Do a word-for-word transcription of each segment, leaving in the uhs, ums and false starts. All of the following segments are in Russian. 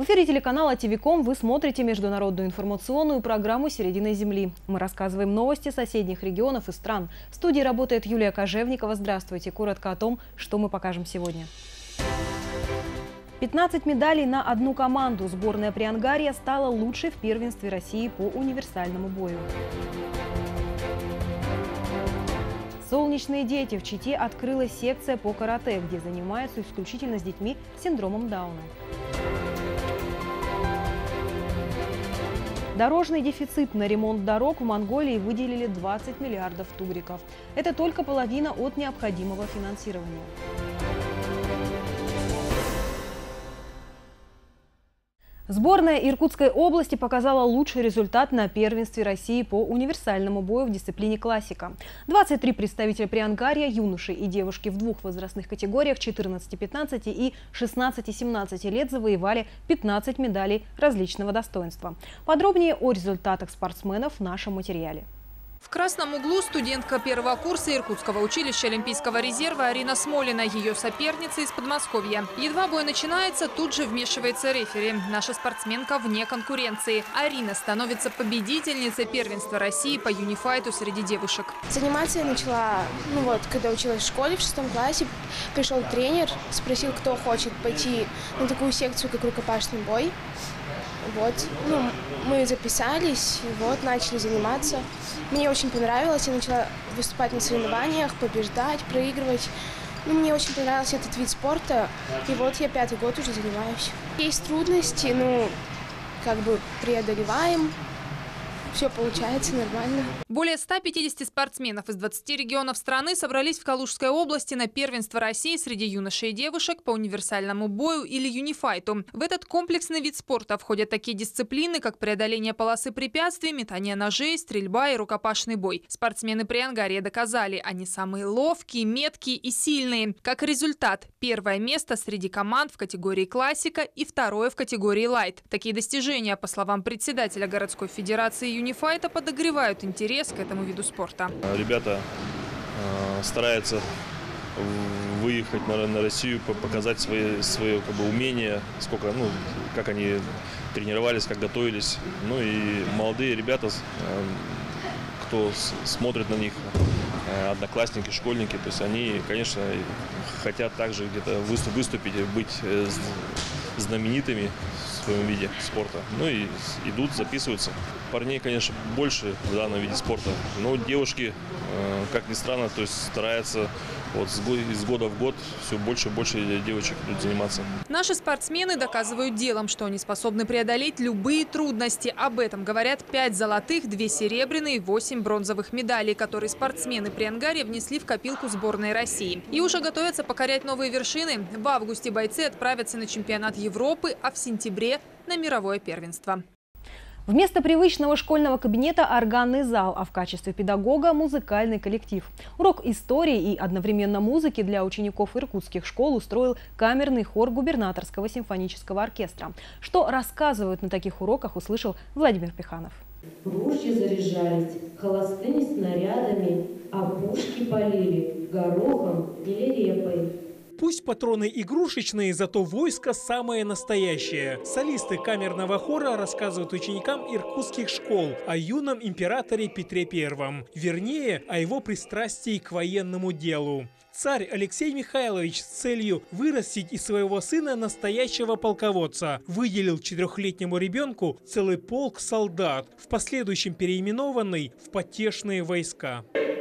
эфире телеканала ТВКом вы смотрите международную информационную программу «Середина земли». Мы рассказываем новости соседних регионов и стран. В студии работает Юлия Кожевникова. Здравствуйте. Коротко о том, что мы покажем сегодня. пятнадцать медалей на одну команду. Сборная Приангарья стала лучшей в первенстве России по универсальному бою. Солнечные дети. В Чите открылась секция по карате, где занимаются исключительно с детьми с синдромом Дауна. Дорожный дефицит. На ремонт дорог в Монголии выделили двадцать миллиардов тугриков. Это только половина от необходимого финансирования. Сборная Иркутской области показала лучший результат на первенстве России по универсальному бою в дисциплине классика. двадцать три представителя Приангарья, юноши и девушки в двух возрастных категориях четырнадцати-пятнадцати и шестнадцати-семнадцати лет завоевали пятнадцать медалей различного достоинства. Подробнее о результатах спортсменов в нашем материале. В красном углу студентка первого курса Иркутского училища Олимпийского резерва Арина Смолина, ее соперница из Подмосковья. Едва бой начинается, тут же вмешивается рефери. Наша спортсменка вне конкуренции. Арина становится победительницей первенства России по юнифайту среди девушек. Заниматься я начала, ну вот, когда училась в школе в шестом классе. Пришел тренер, спросил, кто хочет пойти на такую секцию, как рукопашный бой. Вот, ну, мы записались, вот, начали заниматься. Мне очень понравилось, я начала выступать на соревнованиях, побеждать, проигрывать. Ну, мне очень понравился этот вид спорта, и вот я пятый год уже занимаюсь. Есть трудности, ну, как бы преодолеваем. Все получается нормально. Более ста пятидесяти спортсменов из двадцати регионов страны собрались в Калужской области на первенство России среди юношей и девушек по универсальному бою или юнифайту. В этот комплексный вид спорта входят такие дисциплины, как преодоление полосы препятствий, метание ножей, стрельба и рукопашный бой. Спортсмены Приангарья доказали, они самые ловкие, меткие и сильные. Как результат, первое место среди команд в категории классика и второе в категории лайт. Такие достижения, по словам председателя городской федерации юнифайта, подогревают интерес к этому виду спорта. Ребята э, стараются выехать на, на Россию, показать свои, свое как бы, умение, сколько, ну, как они тренировались, как готовились. Ну и молодые ребята, э, кто с, смотрит на них, э, одноклассники, школьники, то есть они, конечно, хотят также где-то выступить, быть э, знаменитыми в своем виде спорта. Ну и идут, записываются. Парней, конечно, больше в данном виде спорта, но девушки, как ни странно, то есть стараются вот из года в год все больше и больше девочек будут заниматься. Наши спортсмены доказывают делом, что они способны преодолеть любые трудности. Об этом говорят пять золотых, две серебряные и восемь бронзовых медалей, которые спортсмены Приангарья внесли в копилку сборной России. И уже готовятся покорять новые вершины. В августе бойцы отправятся на чемпионат Европы, а в сентябре на мировое первенство. Вместо привычного школьного кабинета – органный зал, а в качестве педагога – музыкальный коллектив. Урок истории и одновременно музыки для учеников иркутских школ устроил камерный хор губернаторского симфонического оркестра. Что рассказывают на таких уроках, услышал Владимир Пиханов. Ружья заряжались холостыми снарядами, а пушки полили горохом или репой. Пусть патроны игрушечные, зато войско самое настоящее. Солисты камерного хора рассказывают ученикам иркутских школ о юном императоре Петре Первом. Вернее, о его пристрастии к военному делу. Царь Алексей Михайлович с целью вырастить из своего сына настоящего полководца выделил четырехлетнему ребенку целый полк солдат, в последующем переименованный в потешные войска.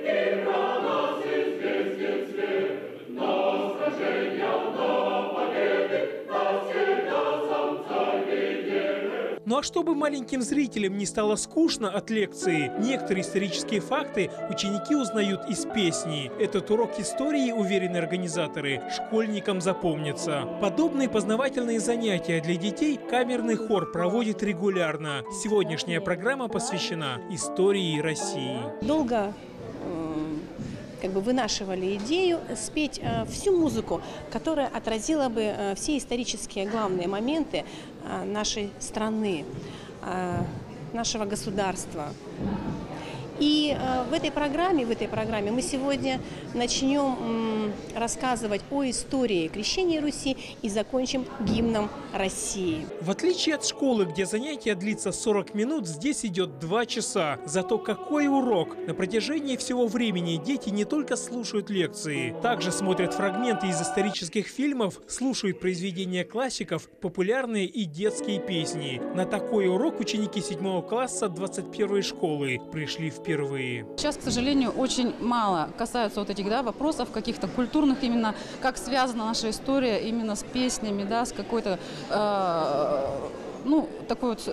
Ну а чтобы маленьким зрителям не стало скучно от лекции, некоторые исторические факты ученики узнают из песни. Этот урок истории, уверены организаторы, школьникам запомнится. Подобные познавательные занятия для детей камерный хор проводит регулярно. Сегодняшняя программа посвящена истории России. Долго как бы вынашивали идею спеть э, всю музыку, которая отразила бы э, все исторические главные моменты э, нашей страны, э, нашего государства. И в этой программе, в этой программе мы сегодня начнем рассказывать о истории крещения Руси и закончим гимном России. В отличие от школы, где занятие длится сорок минут, здесь идет два часа. Зато какой урок! На протяжении всего времени дети не только слушают лекции, также смотрят фрагменты из исторических фильмов, слушают произведения классиков, популярные и детские песни. На такой урок ученики седьмого класса двадцать первой школы пришли впервые. Сейчас, к сожалению, очень мало касаются вот этих да, вопросов каких-то культурных, именно как связана наша история именно с песнями, да, с какой-то, э, ну, такой вот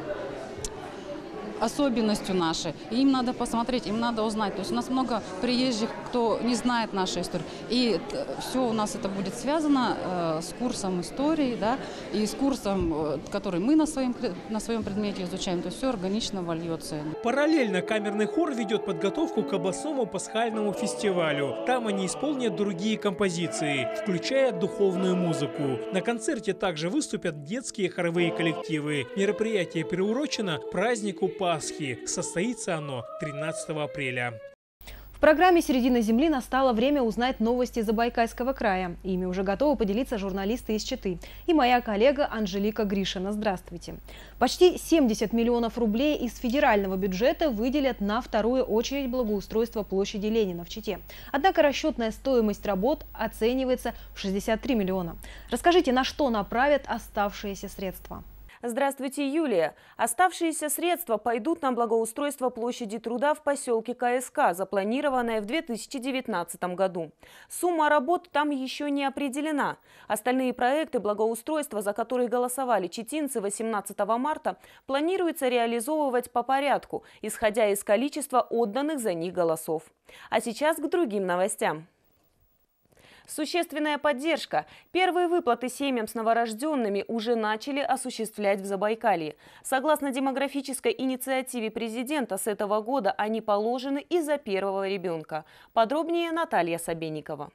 особенностью нашей. И им надо посмотреть, им надо узнать. То есть у нас много приезжих, кто не знает нашу историю. И все у нас это будет связано э, с курсом истории, да, и с курсом, э, который мы на своем, на своем предмете изучаем. То есть все органично вольется. Параллельно камерный хор ведет подготовку к областному пасхальному фестивалю. Там они исполнят другие композиции, включая духовную музыку. На концерте также выступят детские хоровые коллективы. Мероприятие приурочено к празднику Пасхи. Состоится оно тринадцатого апреля. В программе «Середина земли» настало время узнать новости Забайкальского края. Ими уже готовы поделиться журналисты из Читы. И моя коллега Анжелика Гришина. Здравствуйте. Почти семьдесят миллионов рублей из федерального бюджета выделят на вторую очередь благоустройство площади Ленина в Чите. Однако расчетная стоимость работ оценивается в шестьдесят три миллиона. Расскажите, на что направят оставшиеся средства? Здравствуйте, Юлия. Оставшиеся средства пойдут на благоустройство площади Труда в поселке КСК, запланированное в две тысячи девятнадцатом году. Сумма работ там еще не определена. Остальные проекты благоустройства, за которые голосовали читинцы восемнадцатого марта, планируется реализовывать по порядку, исходя из количества отданных за них голосов. А сейчас к другим новостям. Существенная поддержка. Первые выплаты семьям с новорожденными уже начали осуществлять в Забайкалье. Согласно демографической инициативе президента, с этого года они положены и за первого ребенка. Подробнее Наталья Собенникова.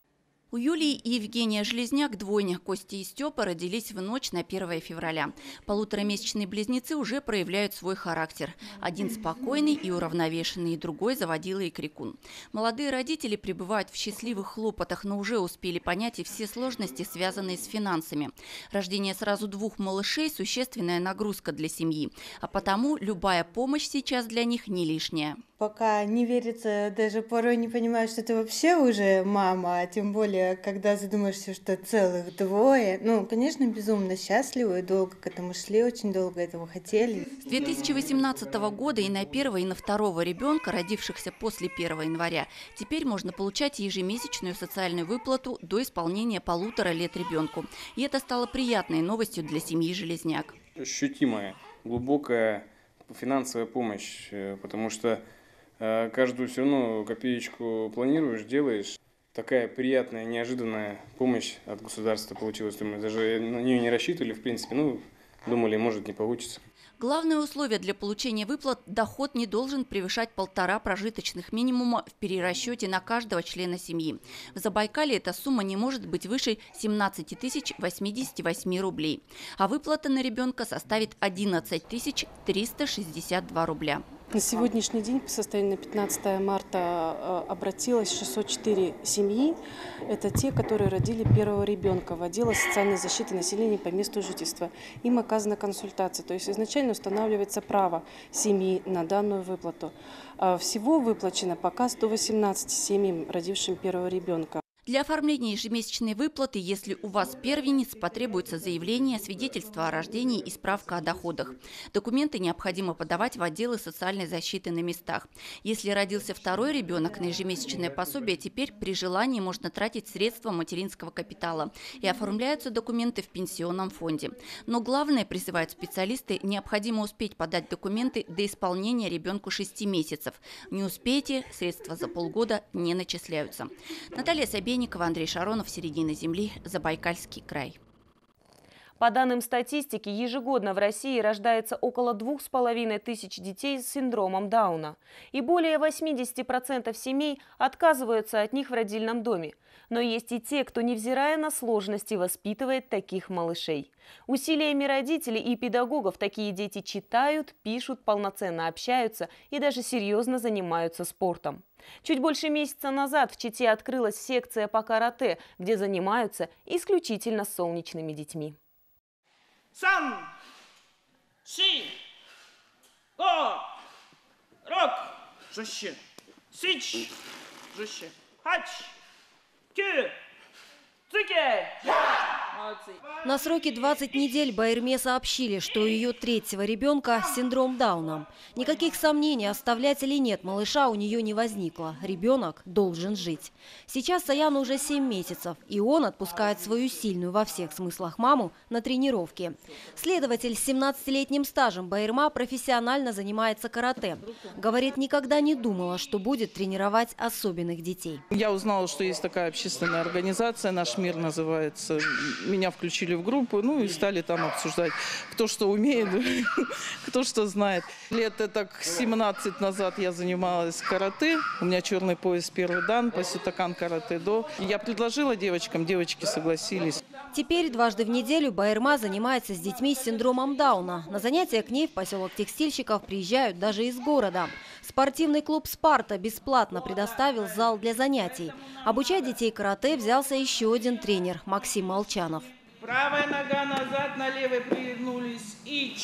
У Юлии и Евгения Железняк, двойня Костя и Степа, родились в ночь на первое февраля. Полуторамесячные близнецы уже проявляют свой характер. Один спокойный и уравновешенный, другой заводила и крикун. Молодые родители пребывают в счастливых хлопотах, но уже успели понять и все сложности, связанные с финансами. Рождение сразу двух малышей – существенная нагрузка для семьи, а потому любая помощь сейчас для них не лишняя. Пока не верится, даже порой не понимаешь, что ты вообще уже мама, а тем более, когда задумаешься, что целых двое. Ну, конечно, безумно счастливы и долго к этому шли, очень долго этого хотели. С две тысячи восемнадцатого года и на первого, и на второго ребенка, родившихся после первого января, теперь можно получать ежемесячную социальную выплату до исполнения полутора лет ребенку. И это стало приятной новостью для семьи Железняк. Ощутимая, глубокая финансовая помощь, потому что каждую все равно копеечку планируешь, делаешь. Такая приятная, неожиданная помощь от государства получилась. Мы даже на нее не рассчитывали, в принципе. Ну, думали, может, не получится. Главное условие для получения выплат – доход не должен превышать полтора прожиточных минимума в перерасчете на каждого члена семьи. В Забайкалье эта сумма не может быть выше семнадцати тысяч восьмидесяти восьми рублей, а выплата на ребенка составит одиннадцать тысяч триста шестьдесят два рубля. На сегодняшний день, по состоянию на пятнадцатое марта, обратилось шестьсот четыре семьи. Это те, которые родили первого ребенка в отдел социальной защиты населения по месту жительства. Им оказана консультация. То есть изначально устанавливается право семьи на данную выплату. Всего выплачено пока сто восемнадцать семьям, родившим первого ребенка. Для оформления ежемесячной выплаты, если у вас первенец, потребуется заявление, свидетельство о рождении и справка о доходах. Документы необходимо подавать в отделы социальной защиты на местах. Если родился второй ребенок, на ежемесячное пособие теперь при желании можно тратить средства материнского капитала. И оформляются документы в пенсионном фонде. Но главное, призывают специалисты, необходимо успеть подать документы до исполнения ребенку шести месяцев. Не успеете, средства за полгода не начисляются. Наталья Собенникова, Андрей Шаронов, «Середина земли», Забайкальский край. По данным статистики, ежегодно в России рождается около двух с половиной тысяч детей с синдромом Дауна. И более восьмидесяти процентов семей отказываются от них в родильном доме. Но есть и те, кто, невзирая на сложности, воспитывает таких малышей. Усилиями родителей и педагогов такие дети читают, пишут, полноценно общаются и даже серьезно занимаются спортом. Чуть больше месяца назад в Чите открылась секция по карате, где занимаются исключительно солнечными детьми. Сан, си, го, рок, жестче, сич, жестче, хач, кю, цуке. На сроке двадцать недель Байырме сообщили, что у ее третьего ребенка синдром Дауна. Никаких сомнений, оставлять или нет малыша у нее не возникло. Ребенок должен жить. Сейчас Саяну уже семь месяцев, и он отпускает свою сильную во всех смыслах маму на тренировки. Следователь с семнадцатилетним стажем Байырма профессионально занимается карате. Говорит, никогда не думала, что будет тренировать особенных детей. Я узнала, что есть такая общественная организация, «Наш мир» называется. Меня включили в группу, ну и стали там обсуждать, кто что умеет, кто что знает. Лет так семнадцать назад я занималась карате. У меня черный пояс первый дан, пасютакан карате-до. Я предложила девочкам, девочки согласились. Теперь дважды в неделю Байырма занимается с детьми с синдромом Дауна. На занятия к ней в поселок текстильщиков приезжают даже из города. Спортивный клуб «Спарта» бесплатно предоставил зал для занятий. Обучать детей карате взялся еще один тренер – Максим Молчанов. Правая нога назад, на левой пригнулись и...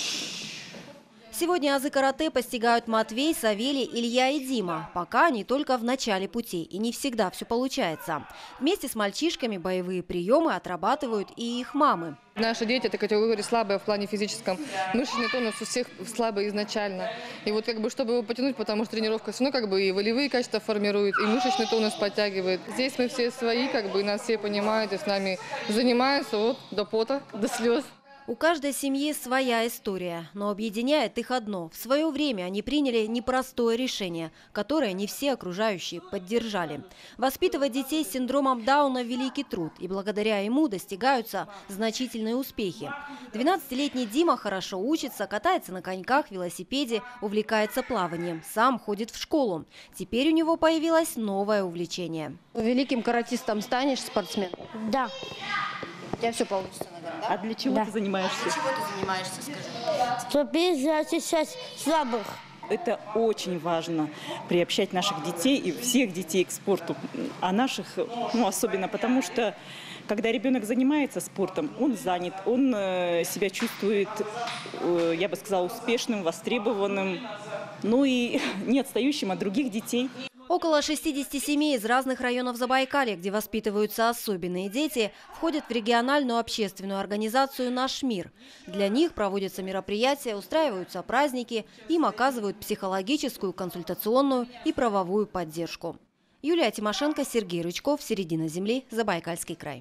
Сегодня азы карате постигают Матвей, Савелий, Илья и Дима. Пока они только в начале пути, и не всегда все получается. Вместе с мальчишками боевые приемы отрабатывают и их мамы. Наши дети – это категория слабая в плане физическом. Мышечный тонус у всех слабый изначально. И вот как бы, чтобы его потянуть, потому что тренировка все равно как бы и волевые качества формирует, и мышечный тонус подтягивает. Здесь мы все свои, как бы нас все понимают, и с нами занимаются вот до пота, до слез. У каждой семьи своя история, но объединяет их одно. В свое время они приняли непростое решение, которое не все окружающие поддержали. Воспитывать детей с синдромом Дауна – великий труд, и благодаря ему достигаются значительные успехи. двенадцатилетний Дима хорошо учится, катается на коньках, велосипеде, увлекается плаванием, сам ходит в школу. Теперь у него появилось новое увлечение. Великим каратистом станешь, спортсмен? Да. У тебя все получится, наверное, да? А для чего да. ты занимаешься? Для чего ты занимаешься, скажи? Чтобы защищать слабых. Это очень важно, приобщать наших детей и всех детей к спорту. А наших, ну, особенно потому, что когда ребенок занимается спортом, он занят, он э, себя чувствует, э, я бы сказала, успешным, востребованным, ну и не отстающим от других детей. Около шестидесяти семей из разных районов Забайкалья, где воспитываются особенные дети, входят в региональную общественную организацию «Наш мир». Для них проводятся мероприятия, устраиваются праздники, им оказывают психологическую, консультационную и правовую поддержку. Юлия Тимошенко, Сергей Рычков, «Середина земли», Забайкальский край.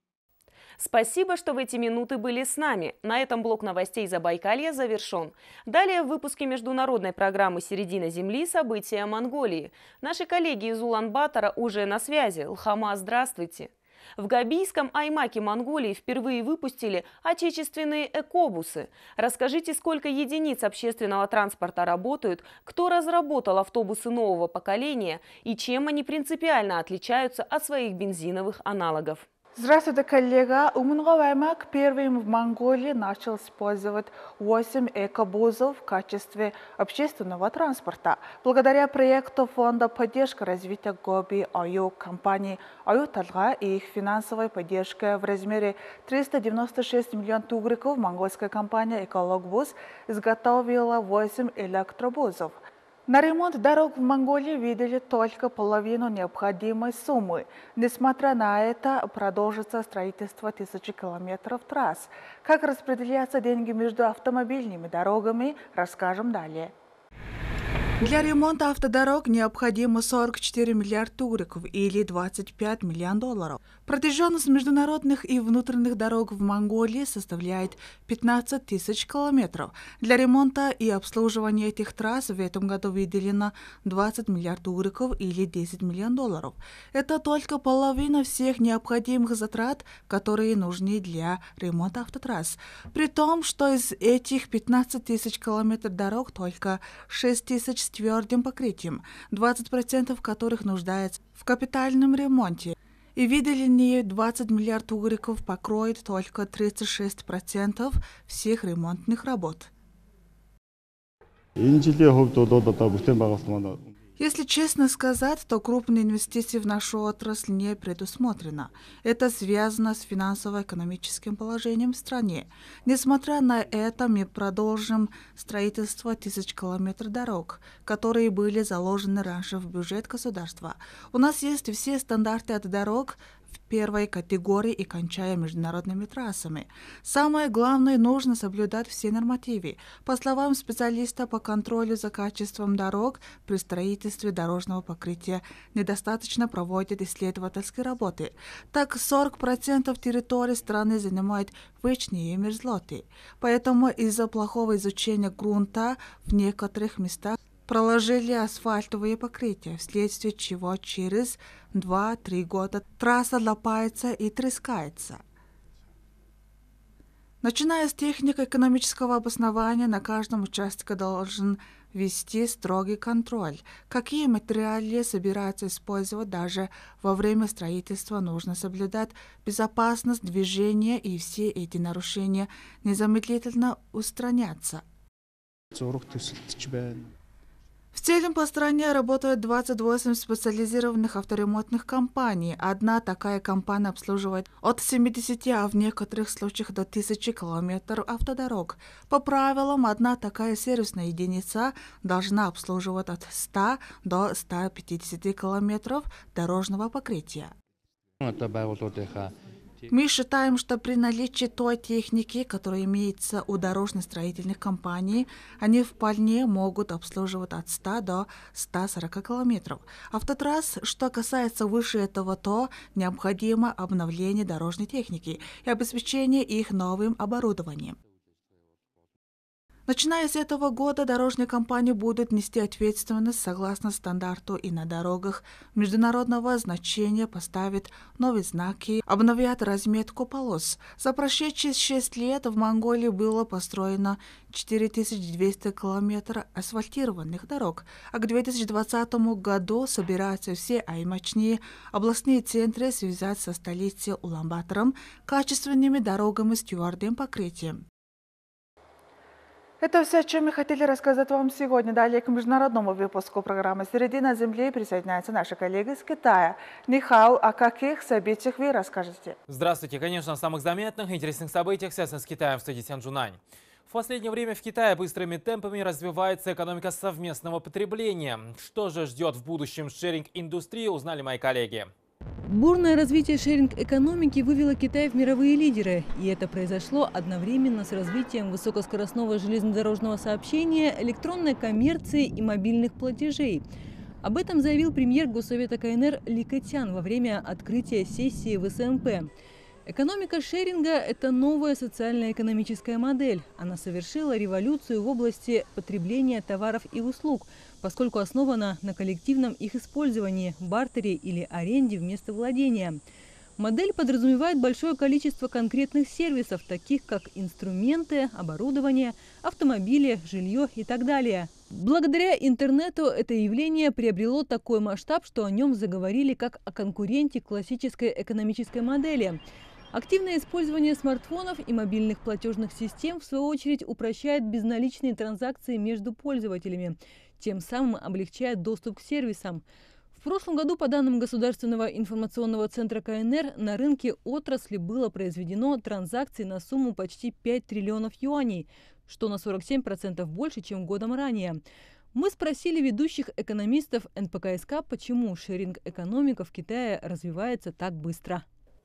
Спасибо, что в эти минуты были с нами. На этом блок новостей Забайкалья завершен. Далее в выпуске международной программы «Середина земли» события Монголии. Наши коллеги из Улан-Батора уже на связи. Лхама, здравствуйте. В Габийском Аймаке Монголии впервые выпустили отечественные экобусы. Расскажите, сколько единиц общественного транспорта работают, кто разработал автобусы нового поколения и чем они принципиально отличаются от своих бензиновых аналогов. Здравствуйте, коллега. Умнгол Аймак первым в Монголии начал использовать восемь экобусов в качестве общественного транспорта. Благодаря проекту Фонда поддержки развития Гоби Аю компании Аю Талга и их финансовой поддержкой в размере триста девяносто шесть миллионов тугриков монгольская компания Экологбус изготовила восемь электробусов. На ремонт дорог в Монголии видели только половину необходимой суммы. Несмотря на это, продолжится строительство тысячи километров трасс. Как распределяются деньги между автомобильными дорогами, расскажем далее. Для ремонта автодорог необходимо сорок четыре миллиарда тугриков или двадцать пять миллионов долларов. Протяженность международных и внутренних дорог в Монголии составляет пятнадцать тысяч километров. Для ремонта и обслуживания этих трасс в этом году выделено двадцать миллиардов уриков или десять миллионов долларов. Это только половина всех необходимых затрат, которые нужны для ремонта автотрасс. При том, что из этих пятнадцати тысяч километров дорог только шесть тысяч с твердым покрытием, двадцать процентов которых нуждаются в капитальном ремонте. И выделение двадцать миллиардов уриков покроет только тридцать шесть процентов всех ремонтных работ. Если честно сказать, то крупные инвестиции в нашу отрасль не предусмотрено. Это связано с финансово-экономическим положением в стране. Несмотря на это, мы продолжим строительство тысяч километров дорог, которые были заложены раньше в бюджет государства. У нас есть все стандарты от дорог в первой категории и кончая международными трассами. Самое главное, нужно соблюдать все нормативы. По словам специалиста по контролю за качеством дорог, при строительстве дорожного покрытия недостаточно проводят исследовательские работы. Так, сорок процентов территории страны занимают вечные мерзлоты. Поэтому из-за плохого изучения грунта в некоторых местах проложили асфальтовые покрытия, вследствие чего через два-три года трасса лопается и трескается. Начиная с техники экономического обоснования, на каждом участке должен вести строгий контроль. Какие материалы собираются использовать даже во время строительства, нужно соблюдать безопасность движения, и все эти нарушения незамедлительно устранятся. В целом по стране работают двадцать восемь специализированных авторемонтных компаний. Одна такая компания обслуживает от семидесяти, а в некоторых случаях до тысячи километров автодорог. По правилам, одна такая сервисная единица должна обслуживать от ста до ста пятидесяти километров дорожного покрытия. Мы считаем, что при наличии той техники, которая имеется у дорожно-строительных компаний, они вполне могут обслуживать от ста до ста сорока километров. Автотрасс, что касается выше этого, то необходимо обновление дорожной техники и обеспечение их новым оборудованием. Начиная с этого года дорожные компании будут нести ответственность согласно стандарту и на дорогах международного значения поставят новые знаки, обновят разметку полос. За прошедшие шесть лет в Монголии было построено четыре тысячи двести километров асфальтированных дорог, а к две тысячи двадцатому году собираются все аймачные областные центры связать со столицей Улан-Батором качественными дорогами с твердым покрытием. Это все, о чем мы хотели рассказать вам сегодня. Далее к международному выпуску программы «Середина Земли» присоединяется наша коллега из Китая. Нихао, о каких событиях вы расскажете? Здравствуйте. Конечно, о самых заметных и интересных событиях, связанных с Китаем, в студии Сян Джунань. В последнее время в Китае быстрыми темпами развивается экономика совместного потребления. Что же ждет в будущем шеринг-индустрии, узнали мои коллеги. Бурное развитие шеринг-экономики вывело Китай в мировые лидеры. И это произошло одновременно с развитием высокоскоростного железнодорожного сообщения, электронной коммерции и мобильных платежей. Об этом заявил премьер Госсовета КНР Ли Кэтян во время открытия сессии в СМП. Экономика шеринга – это новая социально-экономическая модель. Она совершила революцию в области потребления товаров и услуг, поскольку основана на коллективном их использовании, бартере или аренде вместо владения. Модель подразумевает большое количество конкретных сервисов, таких как инструменты, оборудование, автомобили, жилье и так далее. Благодаря интернету это явление приобрело такой масштаб, что о нем заговорили как о конкуренте классической экономической модели. Активное использование смартфонов и мобильных платежных систем, в свою очередь, упрощает безналичные транзакции между пользователями, тем самым облегчает доступ к сервисам. В прошлом году, по данным Государственного информационного центра КНР, на рынке отрасли было произведено транзакций на сумму почти пять триллионов юаней, что на сорок семь процентов больше, чем годом ранее. Мы спросили ведущих экономистов эн пэ ка эс ка, почему шеринг-экономика в Китае развивается так быстро.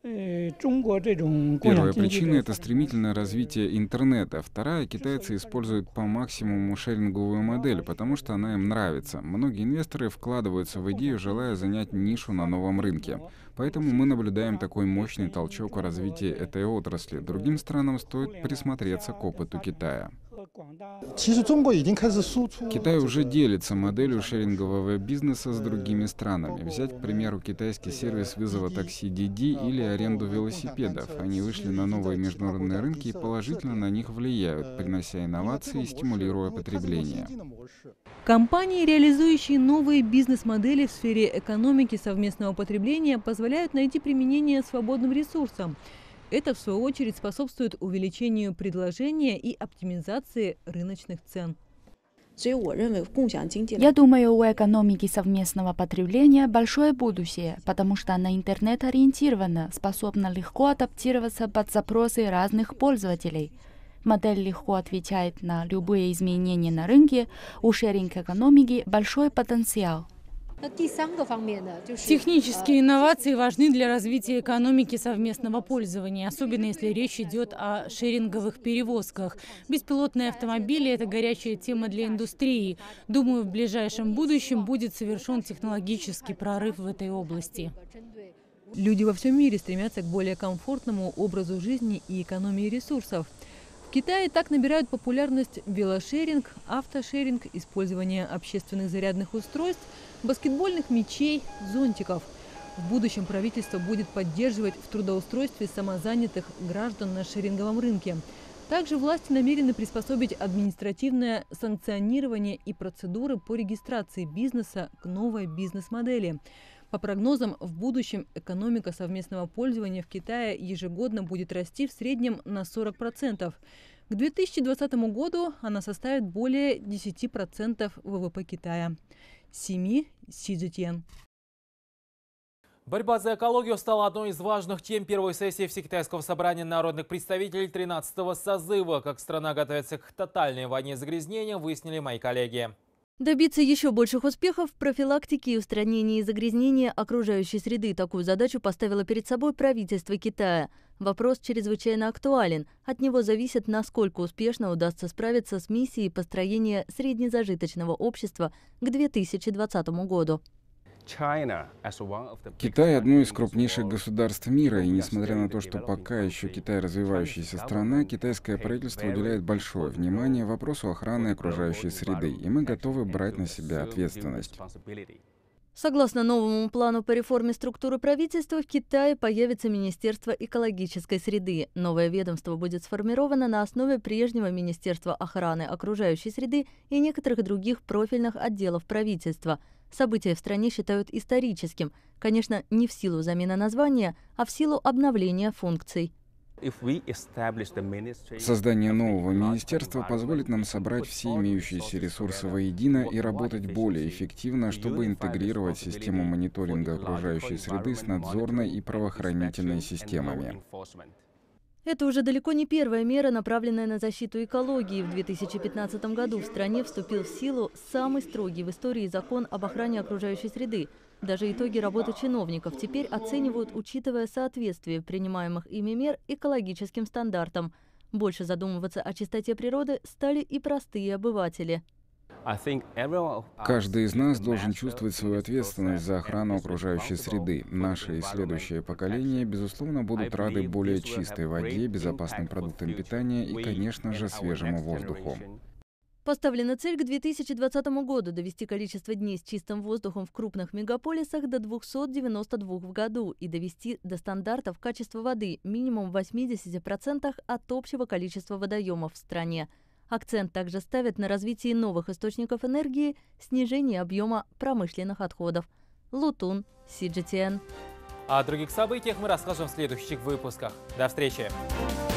Первая причина – это стремительное развитие интернета. Вторая – китайцы используют по максимуму шеринговую модель, потому что она им нравится. Многие инвесторы вкладываются в идею, желая занять нишу на новом рынке. Поэтому мы наблюдаем такой мощный толчок в развитии этой отрасли. Другим странам стоит присмотреться к опыту Китая. Китай уже делится моделью шерингового бизнеса с другими странами. Взять, к примеру, китайский сервис вызова такси ди ди или аренду велосипедов. Они вышли на новые международные рынки и положительно на них влияют, принося инновации и стимулируя потребление. Компании, реализующие новые бизнес-модели в сфере экономики совместного потребления, позволяют найти применение свободным ресурсам. Это, в свою очередь, способствует увеличению предложения и оптимизации рыночных цен. Я думаю, у экономики совместного потребления большое будущее, потому что она интернет-ориентирована, способна легко адаптироваться под запросы разных пользователей. Модель легко отвечает на любые изменения на рынке, у шеринг-экономики большой потенциал. Технические инновации важны для развития экономики совместного пользования, особенно если речь идет о шеринговых перевозках. Беспилотные автомобили – это горячая тема для индустрии. Думаю, в ближайшем будущем будет совершен технологический прорыв в этой области. Люди во всем мире стремятся к более комфортному образу жизни и экономии ресурсов. В Китае так набирают популярность велошеринг, автошеринг, использование общественных зарядных устройств, баскетбольных мячей, зонтиков. В будущем правительство будет поддерживать в трудоустройстве самозанятых граждан на шеринговом рынке. Также власти намерены приспособить административное санкционирование и процедуры по регистрации бизнеса к новой бизнес-модели. По прогнозам, в будущем экономика совместного пользования в Китае ежегодно будет расти в среднем на сорок процентов. К две тысячи двадцатому году она составит более десяти процентов вэ вэ пэ Китая. Семи Си Цзитьен. Борьба за экологию стала одной из важных тем первой сессии Всекитайского собрания народных представителей тринадцатого созыва. Как страна готовится к тотальной войне с загрязнением, выяснили мои коллеги. Добиться еще больших успехов в профилактике и устранении загрязнения окружающей среды. Такую задачу поставило перед собой правительство Китая. Вопрос чрезвычайно актуален. От него зависит, насколько успешно удастся справиться с миссией построения среднезажиточного общества к две тысячи двадцатому году. Китай – одно из крупнейших государств мира, и несмотря на то, что пока еще Китай развивающаяся страна, китайское правительство уделяет большое внимание вопросу охраны окружающей среды, и мы готовы брать на себя ответственность. Согласно новому плану по реформе структуры правительства, в Китае появится Министерство экологической среды. Новое ведомство будет сформировано на основе прежнего Министерства охраны окружающей среды и некоторых других профильных отделов правительства. События в стране считают историческим. Конечно, не в силу замены названия, а в силу обновления функций. Создание нового министерства позволит нам собрать все имеющиеся ресурсы воедино и работать более эффективно, чтобы интегрировать систему мониторинга окружающей среды с надзорной и правоохранительной системами. Это уже далеко не первая мера, направленная на защиту экологии. В две тысячи пятнадцатом году в стране вступил в силу самый строгий в истории закон об охране окружающей среды. Даже итоги работы чиновников теперь оценивают, учитывая соответствие принимаемых ими мер экологическим стандартам. Больше задумываться о чистоте природы стали и простые обыватели. Каждый из нас должен чувствовать свою ответственность за охрану окружающей среды. Наши и следующие поколения, безусловно, будут рады более чистой воде, безопасным продуктам питания и, конечно же, свежему воздуху. Поставлена цель к две тысячи двадцатому году довести количество дней с чистым воздухом в крупных мегаполисах до двухсот девяноста двух в году и довести до стандартов качества воды минимум в восьмидесяти процентах от общего количества водоемов в стране. Акцент также ставят на развитии новых источников энергии, снижении объема промышленных отходов. Лутун, Си Цзитьен. О других событиях мы расскажем в следующих выпусках. До встречи!